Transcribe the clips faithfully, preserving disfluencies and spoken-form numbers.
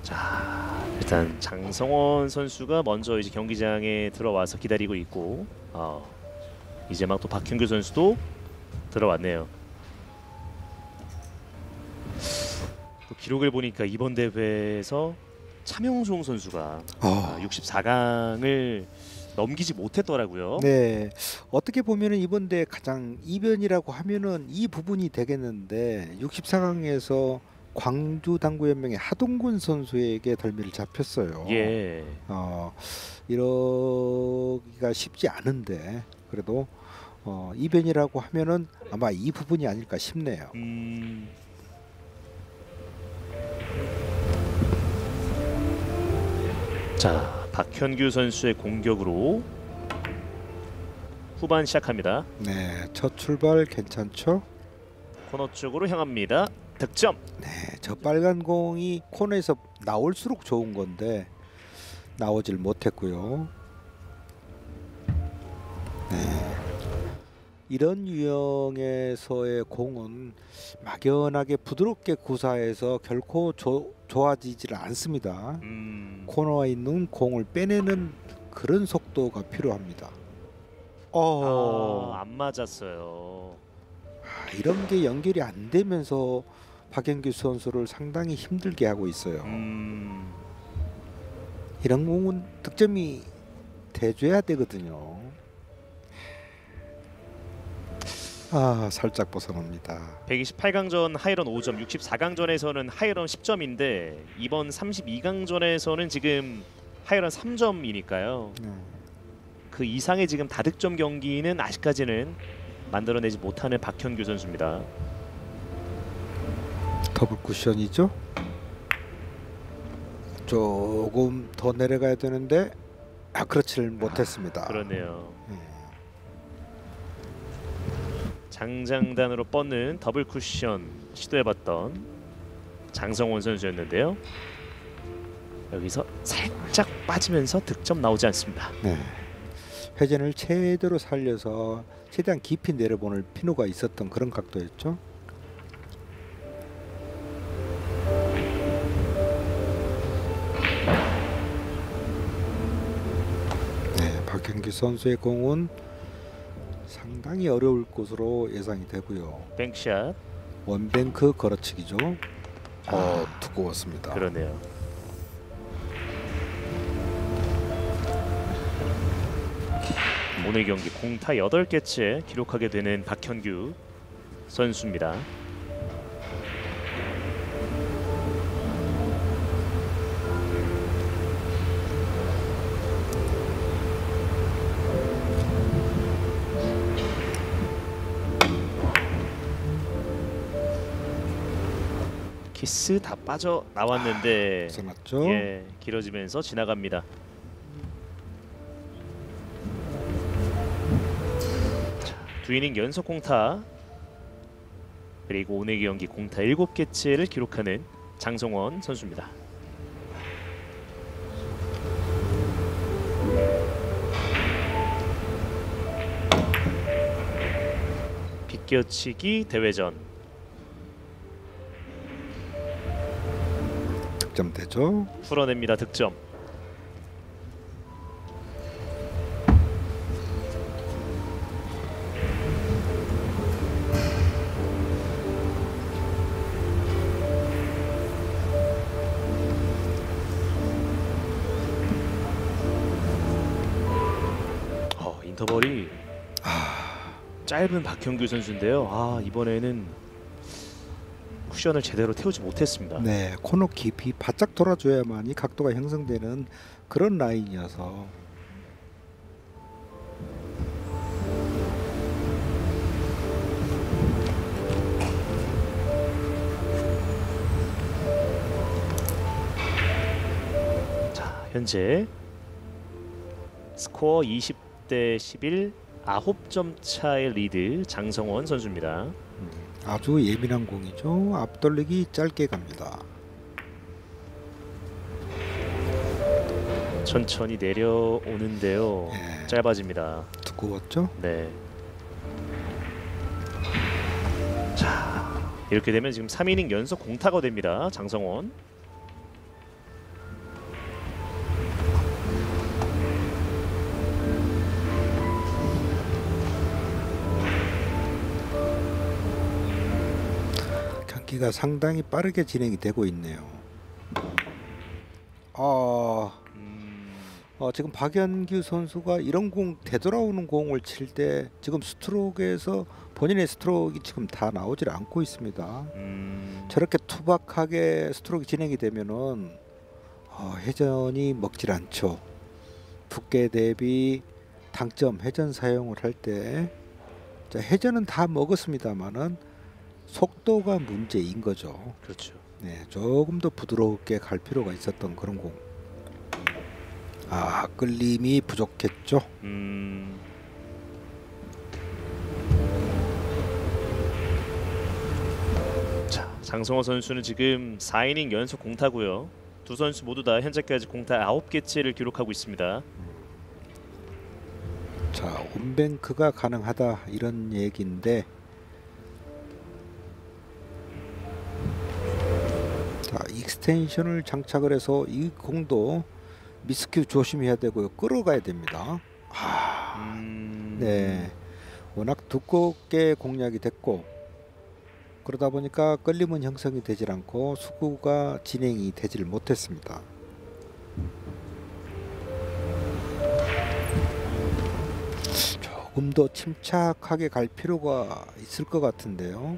자, 일단 장성원 선수가 먼저 이제 경기장에 들어와서 기다리고 있고, 어, 이제 막 또 박현규 선수도 들어왔네요. 또 기록을 보니까 이번 대회에서 차명종 선수가 어. 아, 육십사 강을 넘기지 못했더라고요. 네, 어떻게 보면은 이번 대회 가장 이변이라고 하면은 이 부분이 되겠는데 육십사 강에서 광주 당구연맹의 하동군 선수에게 덜미를 잡혔어요. 예. 어, 이러기가 쉽지 않은데 그래도 어, 이변이라고 하면은 아마 이 부분이 아닐까 싶네요. 음. 자, 박현규 선수의 공격으로 후반 시작합니다. 네, 첫 출발 괜찮죠? 코너 쪽으로 향합니다. 득점. 네, 저 빨간 공이 코너에서 나올수록 좋은 건데 나오질 못했고요. 네, 이런 유형에서의 공은 막연하게 부드럽게 구사해서 결코 조, 좋아지질 않습니다. 음. 코너에 있는 공을 빼내는 그런 속도가 필요합니다. 어, 아, 안 맞았어요. 아, 이런 게 연결이 안 되면서 박현규 선수를 상당히 힘들게 하고 있어요. 음. 이런 공은 득점이 돼줘야 되거든요. 아, 살짝 벗어납니다. 백이십팔 강전 하이런 오 점, 육십사 강전에서는 하이런 십 점인데 이번 삼십이 강전에서는 지금 하이런 삼 점이니까요. 네. 그 이상의 지금 다득점 경기는 아직까지는 만들어내지 못하는 박현규 선수입니다. 더블 쿠션이죠. 조금 더 내려가야 되는데 아, 그렇지를 못했습니다. 그러네요. 네. 장장단으로 뻗는 더블 쿠션 시도해봤던 장성원 선수였는데요. 여기서 살짝 빠지면서 득점 나오지 않습니다. 네. 회전을 최대로 살려서 최대한 깊이 내려보낼 필요가 있었던 그런 각도였죠. 네, 박현규 선수의 공은 상당히 어려울 것으로 예상이 되고요. 뱅크샷. 원뱅크 걸어치기죠. 어, 아, 두꺼웠습니다. 그러네요. 오늘 경기 공타 여덟 개째 기록하게 되는 박현규 선수입니다. 키스 다 빠져 나왔는데 벗어났죠. 예, 길어지면서 지나갑니다. 자, 두 이닝 연속 공타 그리고 오늘 경기 공타 일곱 개째를 기록하는 장성원 선수입니다. 빗겨치기 대회전. 득점되죠. 풀어냅니다. 득점. 어, 인터벌이 아, 짧은 박현규 선수인데요. 아, 이번에는 쿠션을 제대로 태우지 못했습니다. 네, 코너 깊이 바짝 돌아줘야만이 각도가 형성되는 그런 라인이어서 자, 현재 스코어 이십 대 십일, 아홉 점 차의 리드 장성원 선수입니다. 아주 예민한 공이죠. 앞돌리기 짧게 갑니다. 천천히 내려오는데요. 네. 짧아집니다. 두꺼웠죠. 네. 자, 이렇게 되면 지금 삼 이닝 연속 공타가 됩니다. 장성원. 경기가 상당히 빠르게 진행이 되고 있네요. 아, 음, 어, 지금 박연규 선수가 이런 공 되돌아오는 공을 칠 때 지금 스트로크에서 본인의 스트로크가 지금 다 나오질 않고 있습니다. 음, 저렇게 투박하게 스트로크 진행이 되면은 어, 회전이 먹질 않죠. 두께 대비 당점 회전 사용을 할 때 회전은 다 먹었습니다만은 속도가 문제인 거죠. 그렇죠. 네, 조금 더 부드럽게 갈 필요가 있었던 그런 공. 아, 끌림이 부족했죠. 음, 자, 장성호 선수는 지금 사 이닝 연속 공타고요. 두 선수 모두 다 현재까지 공타 아홉 개째를 기록하고 있습니다. 자, 온뱅크가 가능하다 이런 얘기인데, 자, 익스텐션을 장착을 해서 이 공도 미스큐 조심해야 되고요. 끌어가야 됩니다. 아, 음, 네, 워낙 두껍게 공략이 됐고 그러다 보니까 끌림은 형성이 되질 않고 수구가 진행이 되질 못했습니다. 조금 더 침착하게 갈 필요가 있을 것 같은데요.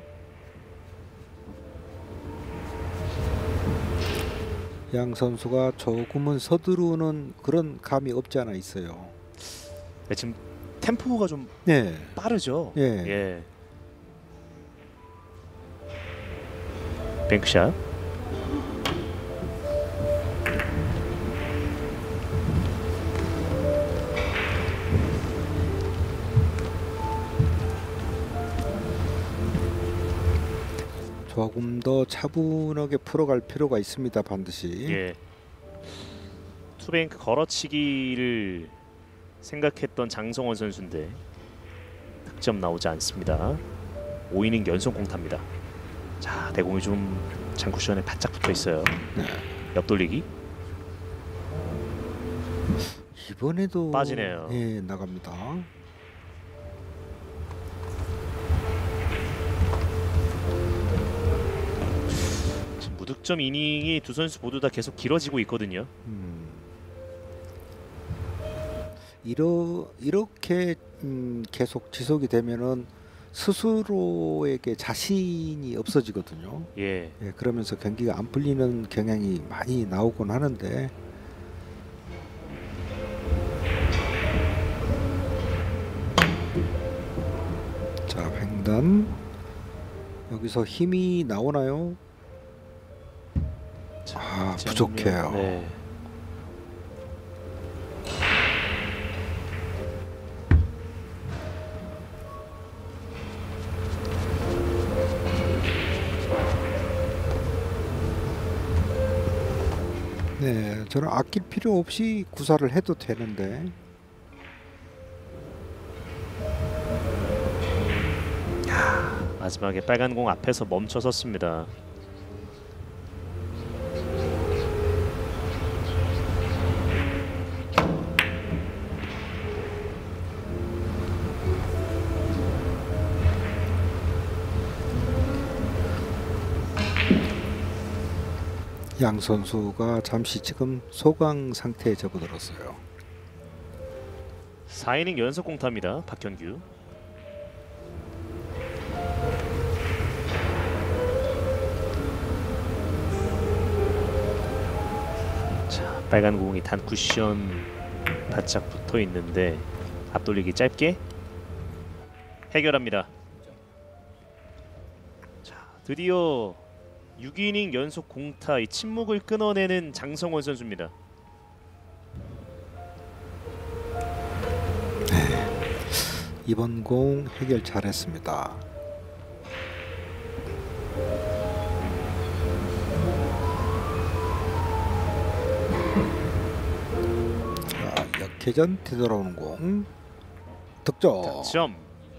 양 선수가 조금은 서두르는 그런 감이 없지 않아 있어요. 네, 지금 템포가 좀 네, 빠르죠. 예. 예. 뱅크샷. 조금 더 차분하게 풀어갈 필요가 있습니다. 반드시. 예. 투뱅크 걸어치기를 생각했던 장성원 선수인데 득점 나오지 않습니다. 오 이닝 연속 공타입니다. 자, 대공이 좀 장쿠션에 바짝 붙어 있어요. 네. 옆돌리기. 이번에도 빠지네요. 예, 나갑니다. 지금 무득점 이닝이 두 선수 모두 다 계속 길어지고 있거든요. 음. 이러 이렇게 음, 계속 지속이 되면은 스스로에게 자신이 없어지거든요. 예. 예, 그러면서 경기가 안 풀리는 경향이 많이 나오곤 하는데, 자, 횡단 여기서 힘이 나오나요? 자, 아, 지금, 부족해요. 네. 네, 저는 아낄 필요 없이 구사를 해도 되는데. 마지막에 빨간 공 앞에서 멈춰 섰습니다. 양 선수가 잠시 지금 소강 상태에 접어들었어요. 사 이닝 연속 공타입니다. 박현규. 자, 빨간 공이 단 쿠션 바짝 붙어 있는데 앞돌리기 짧게 해결합니다. 자, 드디어 육 이닝 연속 공타, 이 침묵을 끊어내는 장성원 선수입니다. 이번 공 해결 잘했습니다. 자, 역회전 되돌아오는 공 득점. 득점.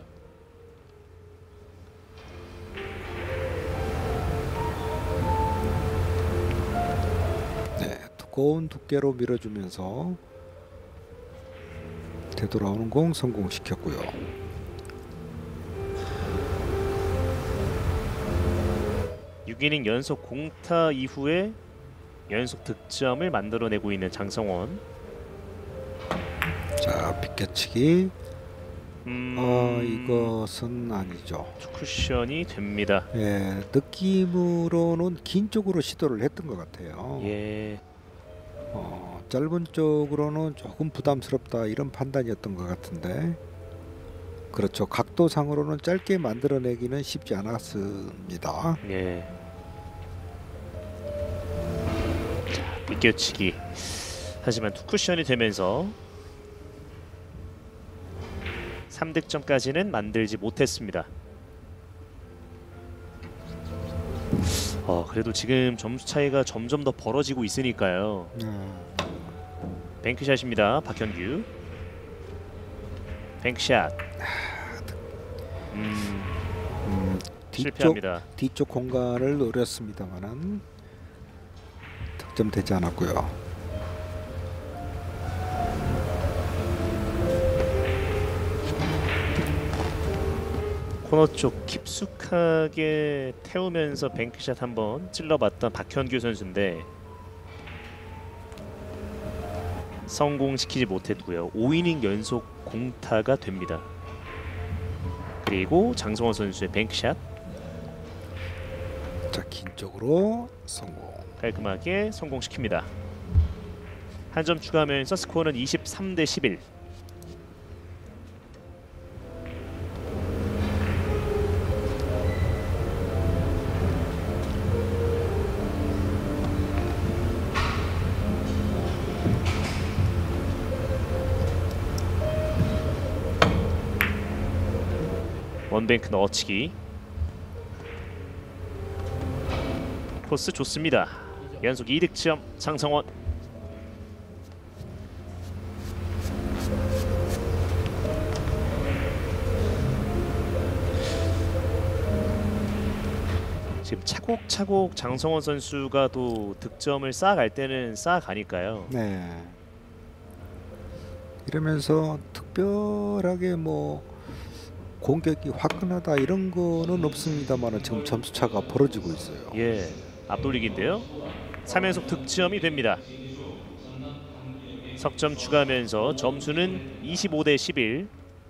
네, 두꺼운 두께로 밀어주면서 되돌아오는 공 성공시켰고요. 육 육 이닝 연속 공타 이후에 연속 득점을 만들어내고 있는 장성원. 자, 비껴치기. 음, 어, 이것은 아니죠. 쿠션이 됩니다. 예, 느낌으로는 긴 쪽으로 시도를 했던 것 같아요. 예, 어, 짧은 쪽으로는 조금 부담스럽다 이런 판단이었던 것 같은데, 그렇죠. 각도상으로는 짧게 만들어내기는 쉽지 않았습니다. 예. 자, 비껴치기. 하지만 투쿠션이 되면서 삼 득점까지는 만들지 못했습니다. 어, 그래도 지금 점수 차이가 점점 더 벌어지고 있으니까요. 음. 뱅크샷입니다. 박현규. 뱅크샷. 음, 음, 뒤쪽, 실패합니다. 뒤쪽 공간을 노렸습니다만은 득점되지 않았고요. 코너 쪽 깊숙하게 태우면서 뱅크샷 한번 찔러봤던 박현규 선수인데 성공시키지 못했고요. 오 이닝 연속 공타가 됩니다. 그리고 장성원 선수의 뱅크샷 자, 긴 쪽으로 성공. 깔끔하게 성공시킵니다. 한 점 추가하면서 스코어는 이십삼 대 십일. 원뱅크 넣어치기. 코스 좋습니다. 연속 이 득점 장성원. 지금 차곡차곡 장성원 선수가 또 득점을 쌓아갈 때는 쌓아가니까요. 네. 이러면서 특별하게 뭐 공격이 화끈하다 이런 거는 없습니다만 지금 점수 차가 벌어지고 있어요. 예, 앞돌리기인데요. 삼 연속 득점이 됩니다. 석점 추가하면서 점수는 이십오 대 십일.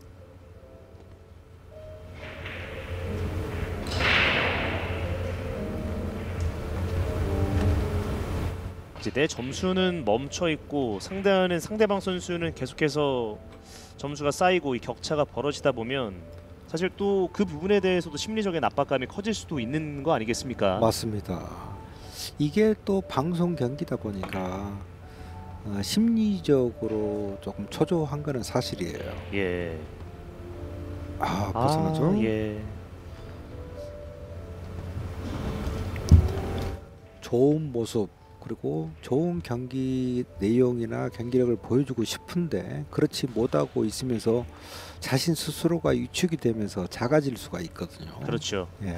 이제 내 점수는 멈춰 있고 상대하는 상대방 선수는 계속해서 점수가 쌓이고 이 격차가 벌어지다 보면 사실 또 그 부분에 대해서도 심리적인 압박감이 커질 수도 있는 거 아니겠습니까? 맞습니다. 이게 또 방송 경기다 보니까 어, 심리적으로 조금 초조한 거는 사실이에요. 예. 아, 벗어나죠? 아, 예. 좋은 모습 그리고 좋은 경기 내용이나 경기력을 보여주고 싶은데 그렇지 못하고 있으면서 자신 스스로가 위축이 되면서 작아질 수가 있거든요. 그렇죠. 예.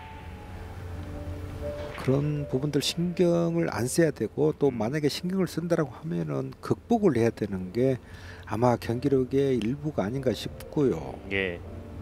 그런 부분들 신경을 안 써야 되고 또 만약에 신경을 쓴다라고 하면은 극복을 해야 되는 게 아마 경기력의 일부가 아닌가 싶고요. 예.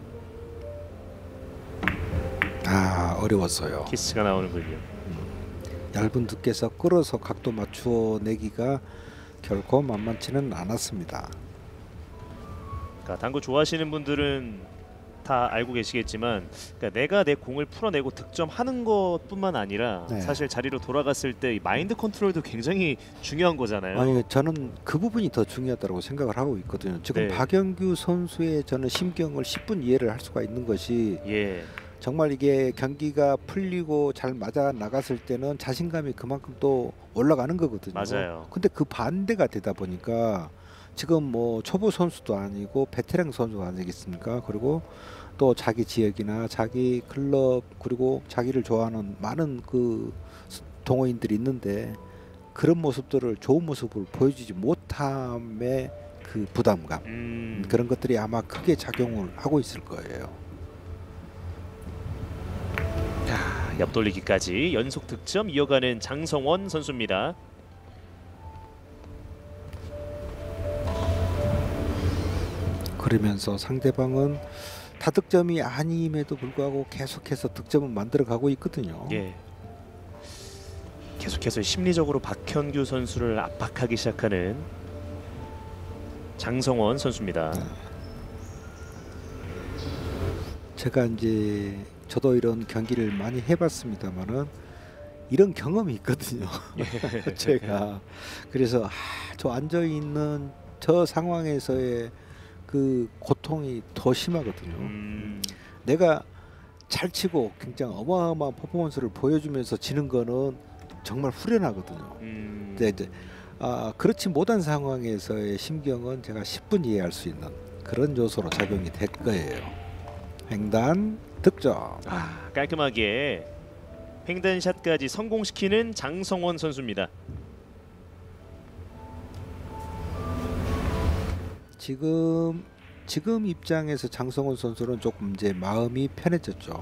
아, 어려웠어요. 키스가 나오는군요. 얇은 두께서 끌어서 각도 맞추어 내기가 결코 만만치는 않았습니다. 그러니까 당구 좋아하시는 분들은 다 알고 계시겠지만 그러니까 내가 내 공을 풀어내고 득점하는 것뿐만 아니라 네. 사실 자리로 돌아갔을 때 이 마인드 컨트롤도 굉장히 중요한 거잖아요. 아니, 저는 그 부분이 더 중요하다고 생각을 하고 있거든요. 지금 네. 박영규 선수의 저는 심경을 십 분 이해를 할 수가 있는 것이 예. 정말 이게 경기가 풀리고 잘 맞아 나갔을 때는 자신감이 그만큼 또 올라가는 거거든요. 맞아요. 근데 그 반대가 되다 보니까 지금 뭐 초보 선수도 아니고 베테랑 선수 아니겠습니까? 그리고 또 자기 지역이나 자기 클럽 그리고 자기를 좋아하는 많은 그 동호인들이 있는데 그런 모습들을 좋은 모습을 보여주지 못함의 그 부담감 음. 그런 것들이 아마 크게 작용을 하고 있을 거예요. 자, 옆돌리기까지 연속 득점 이어가는 장성원 선수입니다. 그러면서 상대방은 타득점이 아님에도 불구하고 계속해서 득점을 만들어 가고 있거든요. 예. 계속해서 심리적으로 박현규 선수를 압박하기 시작하는 장성원 선수입니다. 제가 이제 저도 이런 경기를 많이 해봤습니다만은 이런 경험이 있거든요. 제가 그래서 아, 저 앉아 있는 저 상황에서의 그 고통이 더 심하거든요. 음, 내가 잘 치고 굉장히 어마어마한 퍼포먼스를 보여주면서 지는 거는 정말 후련하거든요. 음, 근데 이제 아, 그렇지 못한 상황에서의 심경은 제가 십 분 이해할 수 있는 그런 요소로 작용이 될 거예요. 횡단 득점. 아, 깔끔하게 횡단샷까지 성공시키는 장성원 선수입니다. 지금 지금 입장에서 장성원 선수는 조금 이제 마음이 편해졌죠.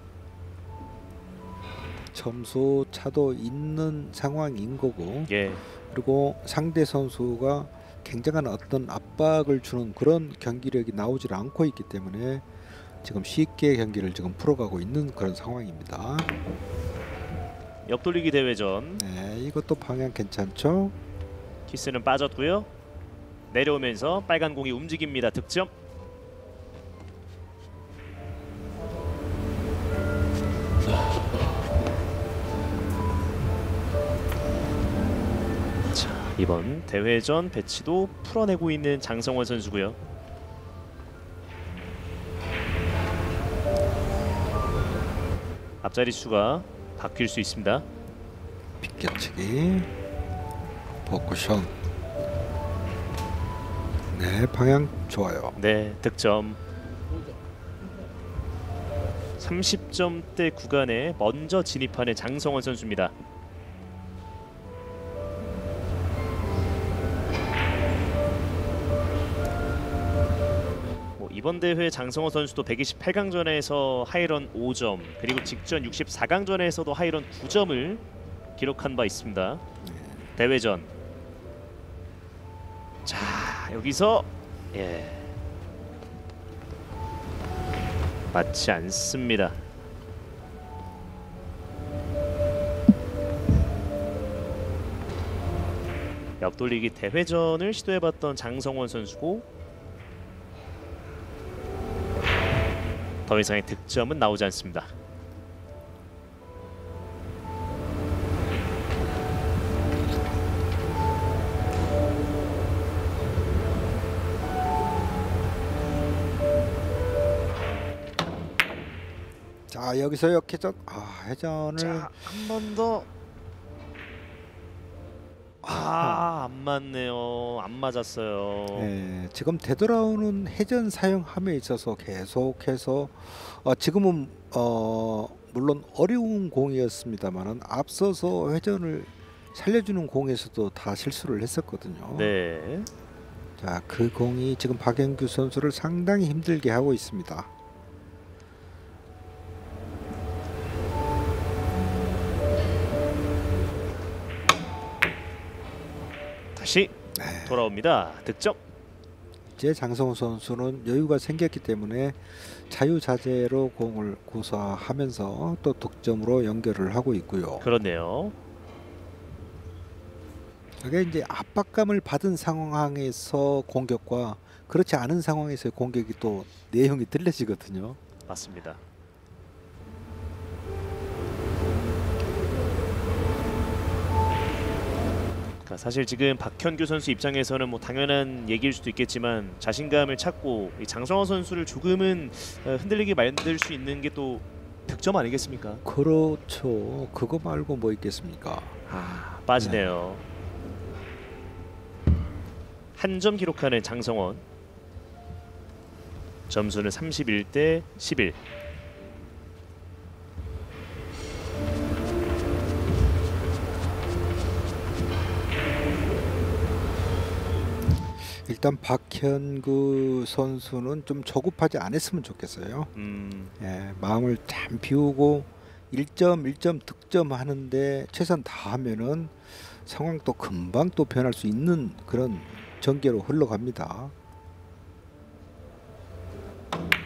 점수 차도 있는 상황인 거고, 예, 그리고 상대 선수가 굉장한 어떤 압박을 주는 그런 경기력이 나오질 않고 있기 때문에 지금 쉽게 경기를 지금 풀어가고 있는 그런 상황입니다. 옆돌리기 대회전. 네, 이것도 방향 괜찮죠? 키스는 빠졌고요. 내려오면서 빨간 공이 움직입니다. 득점. 자, 이번 대회전 배치도 풀어내고 있는 장성원 선수고요. 앞자리 수가 바뀔 수 있습니다. 비껴치기, 포쿠션. 네, 방향 좋아요. 네, 득점. 삼십 점대 구간에 먼저 진입하는 장성원 선수입니다. 뭐 이번 대회 장성원 선수도 백이십팔 강전에서 하이런 오 점, 그리고 직전 육십사 강전에서도 하이런 구 점을 기록한 바 있습니다. 대회전. 자, 여기서 예. 맞지 않습니다. 옆돌리기 대회전을 시도해봤던 장성원 선수고 더 이상의 득점은 나오지 않습니다. 자, 여기서 역회전. 아, 회전을 자, 한 번 더. 아, 안 맞네요. 안 맞았어요. 네, 지금 되돌아오는 회전 사용함에 있어서 계속해서 어, 지금은 어, 물론 어려운 공이었습니다만은 앞서서 회전을 살려주는 공에서도 다 실수를 했었거든요. 네. 자, 그 공이 지금 박영규 선수를 상당히 힘들게 하고 있습니다. 다시 네. 돌아옵니다. 득점. 이제 장성호 선수는 여유가 생겼기 때문에 자유자재로 공을 구사하면서 또 득점으로 연결을 하고 있고요. 그렇네요. 이게 이제 압박감을 받은 상황에서 공격과 그렇지 않은 상황에서의 공격이 또 내용이 틀려지거든요. 맞습니다. 그러니까 사실 지금 박현규 선수 입장에서는 뭐 당연한 얘기일 수도 있겠지만 자신감을 찾고 이 장성호 선수를 조금은 어, 흔들리게 만들 수 있는 게 또 득점 아니겠습니까? 그렇죠. 그거 말고 뭐 있겠습니까? 아, 빠지네요. 한 점 기록하는 장성원. 점수는 삼십일 대 십일. 일단 박현구 선수는 좀 조급하지 않았으면 좋겠어요. 음, 예, 마음을 참 비우고 일 점 일 점 득점하는데 최선 다하면은 상황 또 금방 또 변할 수 있는 그런 전개로 흘러갑니다.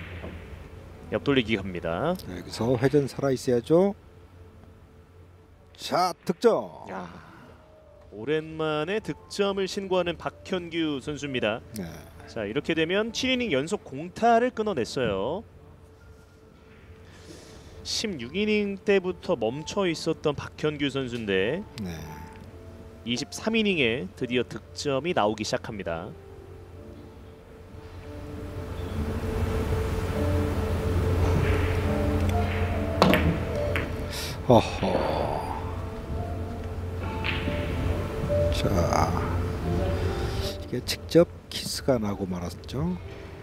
옆돌리기 갑니다. 자, 여기서 회전 살아 있어야죠. 자, 득점. 야, 오랜만에 득점을 신고하는 박현규 선수입니다. 네. 자, 이렇게 되면 칠 이닝 연속 공타를 끊어냈어요. 십육 이닝 때부터 멈춰 있었던 박현규 선수인데 네. 이십삼 이닝에 드디어 득점이 나오기 시작합니다. 어허. 자, 이게 직접 키스가 나고 말았죠.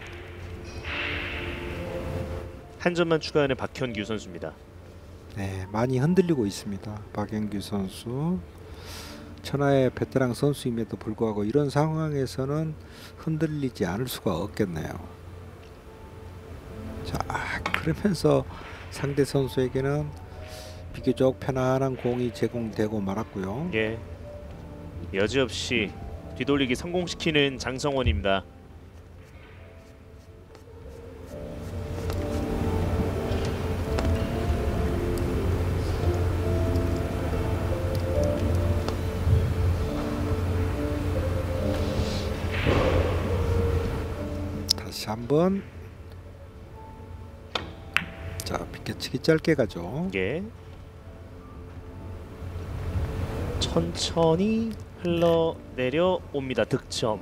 한 점만 추가하는 박현규 선수입니다. 네, 많이 흔들리고 있습니다. 박현규 선수. 천하의 베테랑 선수임에도 불구하고 이런 상황에서는 흔들리지 않을 수가 없겠네요. 자, 그러면서 상대 선수에게는 비교적 편안한 공이 제공되고 말았고요. 예, 여지없이 뒤돌리기 성공시키는 장성원입니다. 다시 한번. 자, 비껴치기 짧게 가죠. 예, 천천히 흘러내려옵니다. 득점.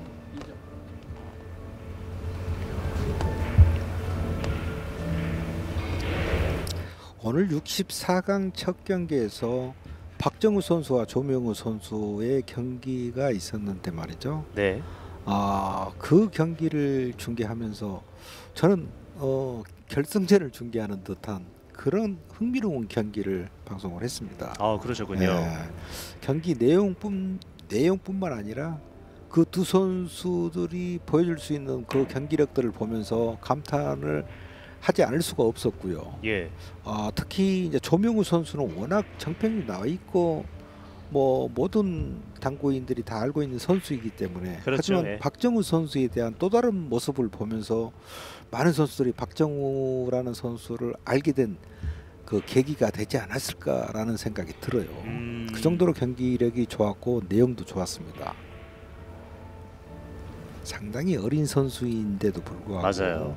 오늘 육십사 강 첫 경기에서 박정우 선수와 조명우 선수의 경기가 있었는데 말이죠. 네, 아, 그 경기를 중계하면서 저는 어, 결승전을 중계하는 듯한 그런 흥미로운 경기를 방송을 했습니다. 아 그러셨군요. 예, 경기 내용뿐 내용뿐만 아니라 그 두 선수들이 보여줄 수 있는 그 경기력들을 보면서 감탄을 하지 않을 수가 없었고요. 예, 아, 특히 이제 조명우 선수는 워낙 정평이 나와 있고 뭐 모든 당구인들이 다 알고 있는 선수이기 때문에 그렇죠, 하지만 예. 박정우 선수에 대한 또 다른 모습을 보면서 많은 선수들이 박정우라는 선수를 알게 된 그 계기가 되지 않았을까라는 생각이 들어요. 음... 그 정도로 경기력이 좋았고 내용도 좋았습니다. 상당히 어린 선수인데도 불구하고 맞아요.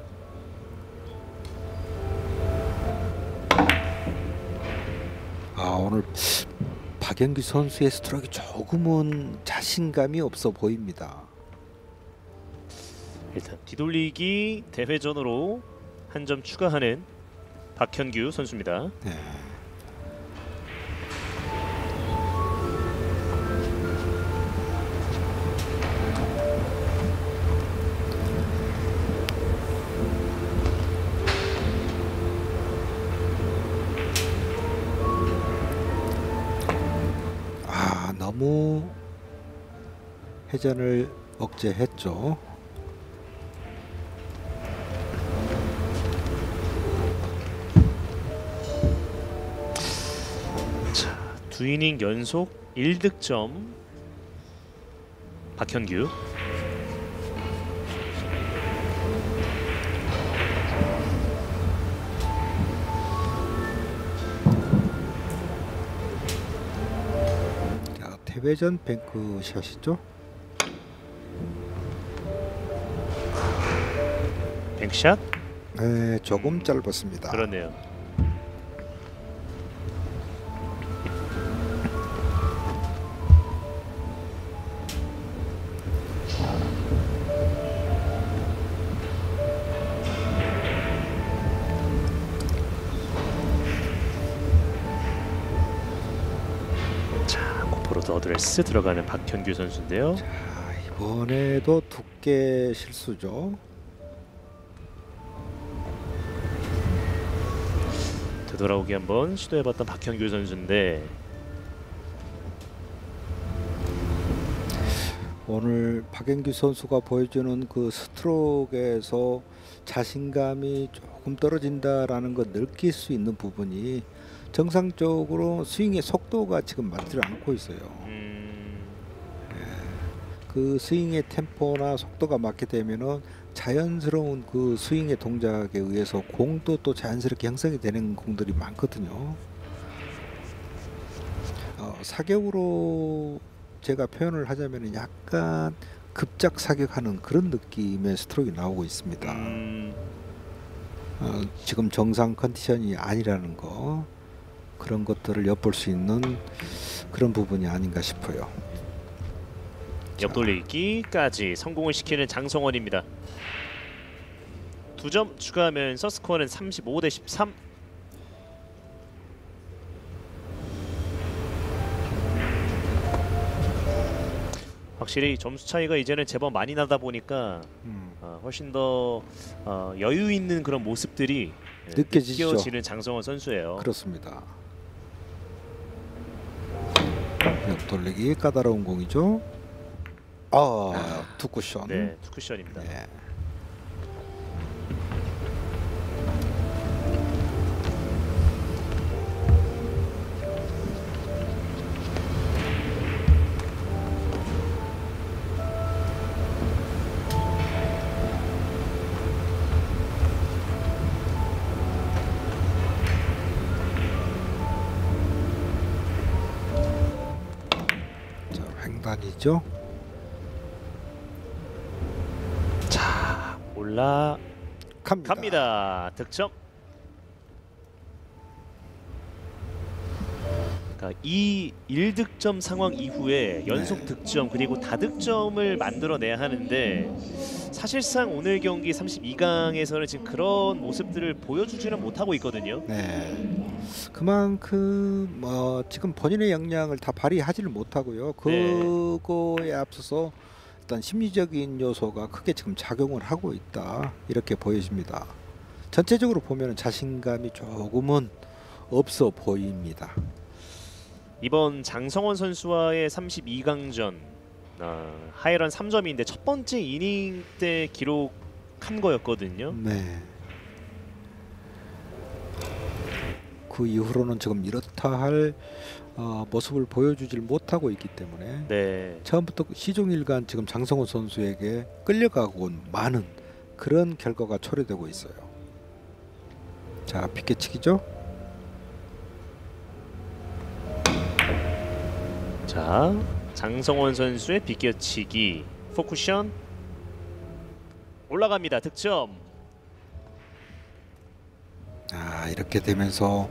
아, 오늘 박현규 선수의 스트로크가 조금은 자신감이 없어 보입니다. 일단 뒤돌리기 대회전으로 한 점 추가하는 박현규 선수입니다. 네. 아, 너무 회전을 억제했죠. 두 이닝 연속 일 득점 박현규. 자, 대회전 뱅크샷이죠. 뱅크샷? 네, 조금 짧았습니다. 그러네요. 어드레스 들어가는 박현규 선수인데요. 자, 이번에도 두께 실수죠. 되돌아오기 한번 시도해봤던 박현규 선수인데 오늘 박현규 선수가 보여주는 그 스트로크에서 자신감이 조금 떨어진다라는 걸 느낄 수 있는 부분이 정상적으로 스윙의 속도가 지금 맞지 않고 있어요. 음... 그 스윙의 템포나 속도가 맞게 되면은 자연스러운 그 스윙의 동작에 의해서 공도 또 자연스럽게 형성이 되는 공들이 많거든요. 사격으로 제가 표현을 하자면 약간 급작 사격하는 그런 느낌의 스트로크가 나오고 있습니다. 음, 어, 지금 정상 컨디션이 아니라는 거, 그런 것들을 엿볼 수 있는 그런 부분이 아닌가 싶어요. 옆돌리기까지 성공을 시키는 장성원입니다. 두 점 추가하면서 스코어는 삼십오 대 십삼. 확실히 점수 차이가 이제는 제법 많이 나다 보니까 음, 어, 훨씬 더 어, 여유 있는 그런 모습들이 예, 느껴지죠. 느껴지는 장성원 선수예요. 그렇습니다. 옆돌리기 까다로운 공이죠. 아, 투 쿠션. 네, 투쿠션입니다. 네. 자, 횡단이죠. 자, 올라 갑니다. 갑니다. 득점. 그러니까 이 일 득점 상황 이후에 연속 네. 득점 그리고 다득점을 만들어내야 하는데 사실상 오늘 경기 삼십이 강에서는 지금 그런 모습들을 보여주지는 못하고 있거든요. 네. 그만큼 뭐 지금 본인의 역량을 다 발휘하지를 못하고요. 네. 그거에 앞서서 일단 심리적인 요소가 크게 지금 작용을 하고 있다, 이렇게 보여집니다. 전체적으로 보면 자신감이 조금은 없어 보입니다. 이번 장성원 선수와의 삼십이 강전 어, 하이런 삼 점인데 첫 번째 이닝 때 기록한 거였거든요. 네. 그 이후로는 지금 이렇다 할 어, 모습을 보여주질 못하고 있기 때문에 네. 처음부터 시종일관 지금 장성훈 선수에게 끌려가고 많은 그런 결과가 초래되고 있어요. 자, 비껴치기죠. 자, 장성원 선수의 비껴치기 포쿠션 올라갑니다. 득점. 아, 이렇게 되면서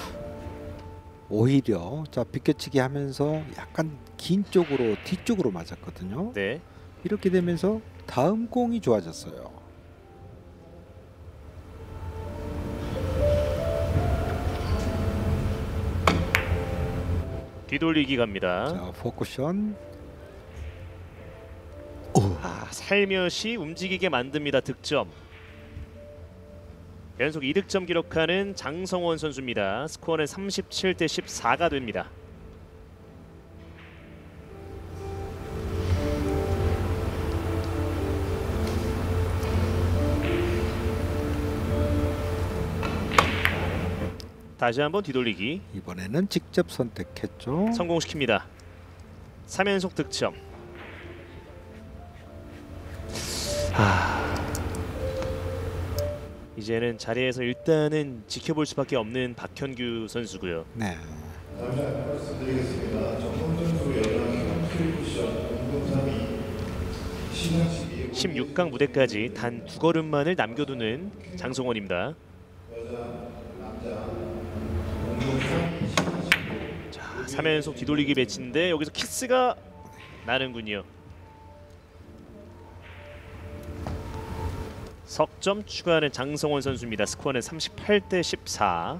오히려 자 비껴치기 하면서 약간 긴 쪽으로 뒤쪽으로 맞았거든요. 네. 이렇게 되면서 다음 공이 좋아졌어요. 뒤돌리기 갑니다. 자, 포쿠션. 아, 살며시 움직이게 만듭니다. 득점. 연속 이 득점 기록하는 장성원 선수입니다. 스코어는 삼십칠 대 십사가 됩니다. 다시 한번 뒤돌리기 이번에는 직접 선택했죠. 성공시킵니다. 삼 연속 득점. 아, 이제는 자리에서 일단은 지켜볼 수밖에 없는 박현규 선수고요. 네. 다음에 말씀드리겠습니다. 정성 선수 연락 킬쿠션 공동삼위 시상식이 십육 강 무대까지 단 두 걸음만을 남겨두는 장성원입니다. 자, 삼 연속 뒤돌리기 배치인데 여기서 키스가 나는군요. 석점 추가하는 장성원 선수입니다. 스코어는 삼십팔 대 십사.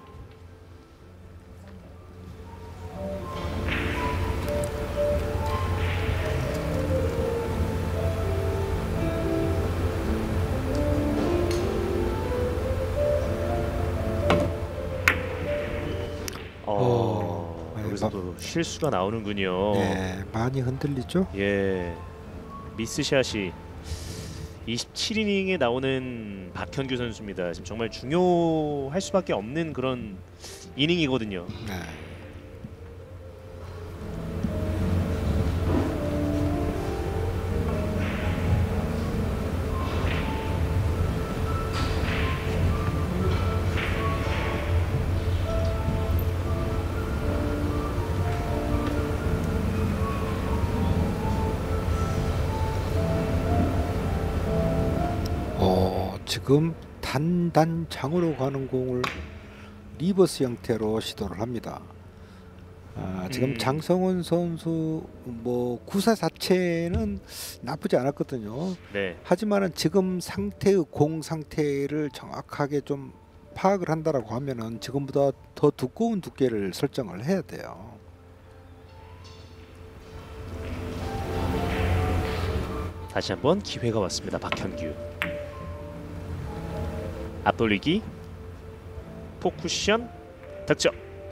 어, 네, 여기서도 실수가 나오는군요. 네, 많이 흔들리죠. 예, 미스샷이 이십칠 이닝에 나오는 박현규 선수입니다. 지금 정말 중요할 수밖에 없는 그런 이닝이거든요. 네. 지금 단단장으로 가는 공을 리버스 형태로 시도를 합니다. 아, 지금 음. 장성원 선수 뭐 구사 자체는 나쁘지 않았거든요. 네. 하지만은 지금 상태의 공 상태를 정확하게 좀 파악을 한다라고 하면은 지금보다 더 두꺼운 두께를 설정을 해야 돼요. 다시 한번 기회가 왔습니다. 박현규. 앞돌리기. 포쿠션. 득점.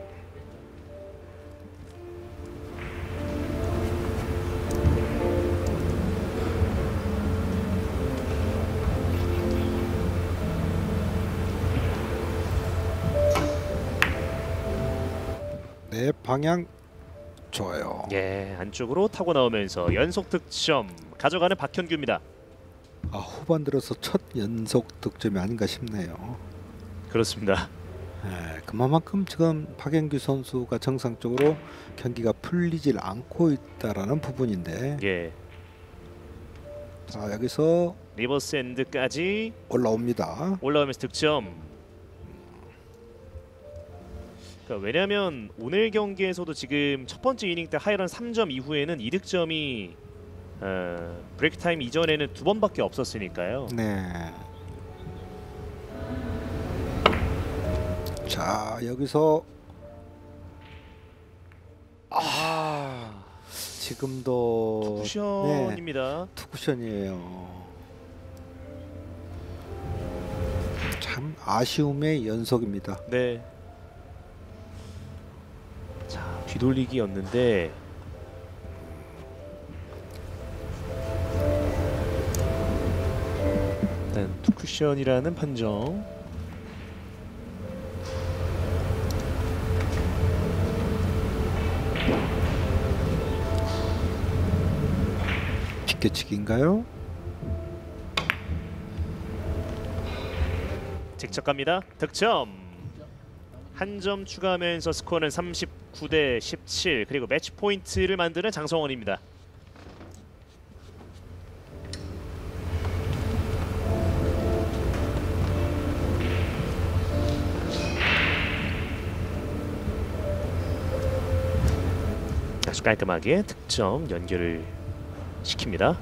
네, 방향 좋아요. 예, 안쪽으로 타고 나오면서 연속 득점 가져가는 박현규입니다. 아, 후반 들어서 첫 연속 득점이 아닌가 싶네요. 그렇습니다. 네, 그만큼 지금 박현규 선수가 정상적으로 경기가 풀리질 않고 있다라는 부분인데, 예, 자 여기서 리버스 엔드까지 올라옵니다. 올라오면서 득점. 그러니까 왜냐하면 오늘 경기에서도 지금 첫 번째 이닝 때 하이런 삼 점 이후에는 이득점이 어, 브레이크 타임 이전에는 두 번밖에 없었으니까요. 네. 자 여기서 아, 지금도 쿠션입니다. 네, 투쿠션이에요. 참 아쉬움의 연속입니다. 네. 자, 뒤돌리기였는데 일단 투쿠션이라는 판정. 비껴치기인가요? 직접 갑니다. 득점. 한 점 추가하면서 스코어는 삼십구 대 십칠. 그리고 매치 포인트를 만드는 장성원입니다. 아주 깔끔하게 득점 연결을 시킵니다.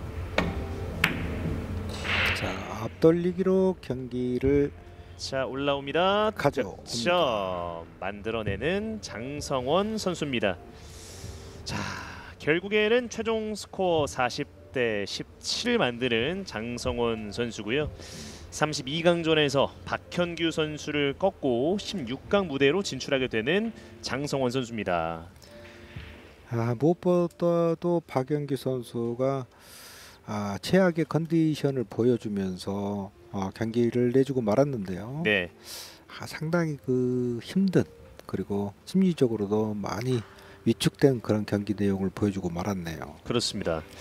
자 앞돌리기로 경기를 자, 올라옵니다. 가져옵니다. 득점 만들어내는 장성원 선수입니다. 자, 결국에는 최종 스코어 사십 대 십칠 만드는 장성원 선수고요. 삼십이 강전에서 박현규 선수를 꺾고 십육 강 무대로 진출하게 되는 장성원 선수입니다. 아, 무엇보다도 박현규 선수가 아, 최악의 컨디션을 보여주면서 어, 경기를 내주고 말았는데요. 네. 아, 상당히 그 힘든 그리고 심리적으로도 많이 위축된 그런 경기 내용을 보여주고 말았네요. 그렇습니다.